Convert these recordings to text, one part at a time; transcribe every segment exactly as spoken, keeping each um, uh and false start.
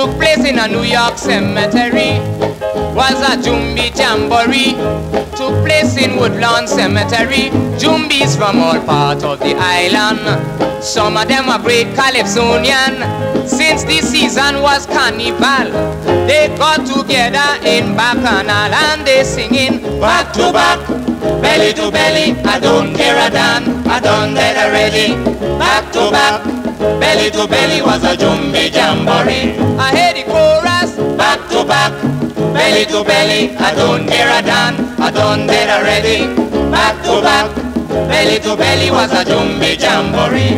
took place in a New York cemetery. Was a Jumbi Jamboree. Took place in Woodlawn Cemetery. Jumbies from all parts of the island. Some of them are great Calypsonian. Since the season was carnival, they got together in Bacchanal and they singing back to back, belly to belly. I don't care a damn, I done that already. Back to back, belly to belly was a Jumbi Jamboree. I hear the chorus, back to back, belly to belly. I don't care a damn, I done that already. Back to back, belly to belly was a Jumbi Jamboree.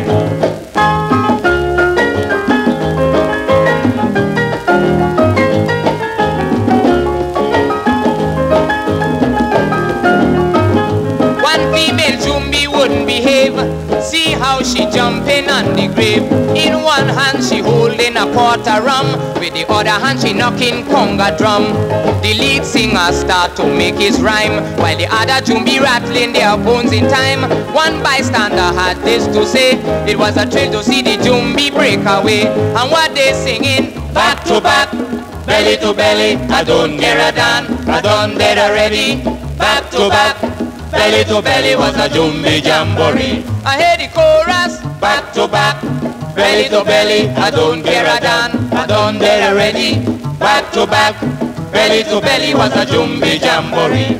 Wouldn't behave. See how she jumping on the grave. In one hand she holding a pot of rum, with the other hand she knocking conga drum. The lead singer start to make his rhyme, while the other Jumbi rattling their bones in time. One bystander had this to say: it was a thrill to see the Jumbi break away. And what they singing? Back to back, belly to belly. I don't care a damn, I done that already. Back to back, belly to belly was a Jumbi Jamboree. I hear the chorus, back to back, belly to belly. I don't care a damn, I done that already. Back to back, belly to belly was a Jumbi Jamboree.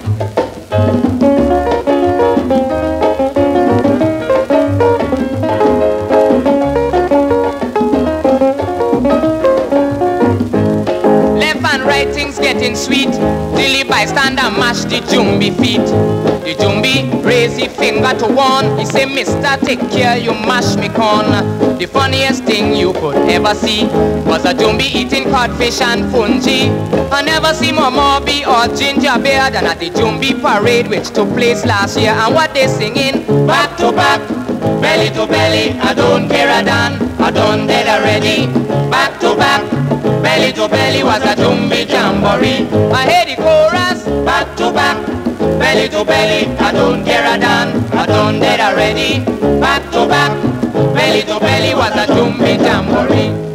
Things getting sweet till the bystander mash the Jumbi feet. The Jumbi raise the finger to warn. He say, mister, take care, you mash me corn. The funniest thing you could ever see was a Jumbi eating codfish and fungi. I never see more Moby or Ginger Bear than at the Jumbi parade which took place last year. And what they singing? Back to back, belly to belly. I don't care a damn, I done that already. Back to back, belly to belly was a Jumbi Jamboree. I hear the chorus, back to back, belly to belly. I don't care a damn, I done that already. Back to back, belly to belly was a Jumbi Jamboree.